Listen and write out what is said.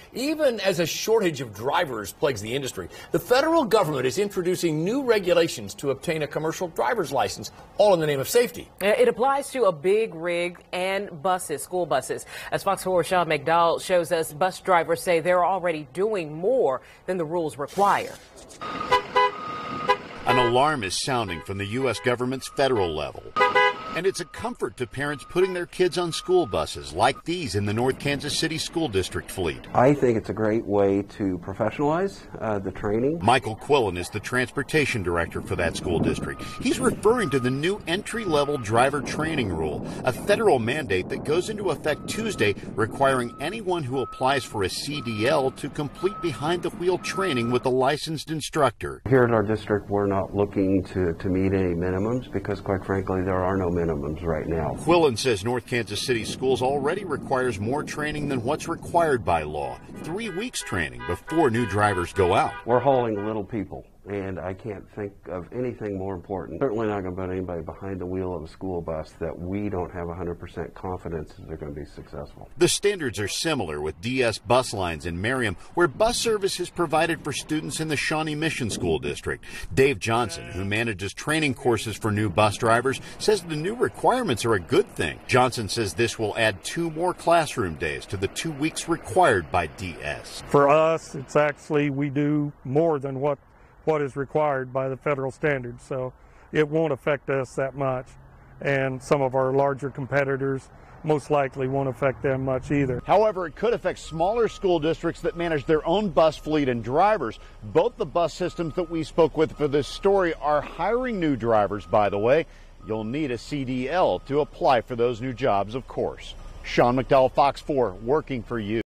even as a shortage of drivers plagues the industry. The federal government is introducing new regulations to obtain a commercial driver's license, all in the name of safety. It applies to a big rig and buses, school buses. As Fox 4's Sean McDowell shows us, bus drivers say they're already doing more than the rules require. An alarm is sounding from the U.S. government's federal level. And it's a comfort to parents putting their kids on school buses like these in the North Kansas City School District fleet. I think it's a great way to professionalize the training. Michael Quillen is the transportation director for that school district. He's referring to the new entry-level driver training rule, a federal mandate that goes into effect Tuesday, requiring anyone who applies for a CDL to complete behind-the-wheel training with a licensed instructor. Here at our district, we're not looking to meet any minimums because, quite frankly, there are no minimums right now. Quillen says North Kansas City Schools already requires more training than what's required by law. 3 weeks training before new drivers go out. We're hauling little people, and I can't think of anything more important. Certainly not going to put anybody behind the wheel of a school bus that we don't have 100% confidence that they're going to be successful. The standards are similar with DS Bus Lines in Merriam, where bus service is provided for students in the Shawnee Mission School District. Dave Johnson, who manages training courses for new bus drivers, says the new requirements are a good thing. Johnson says this will add 2 more classroom days to the 2 weeks required by DS. For us, it's actually, we do more than what is required by the federal standards, so it won't affect us that much, and some of our larger competitors most likely won't affect them much either. However, it could affect smaller school districts that manage their own bus fleet and drivers. Both the bus systems that we spoke with for this story are hiring new drivers, by the way. You'll need a CDL to apply for those new jobs, of course. Sean McDowell, Fox 4, working for you.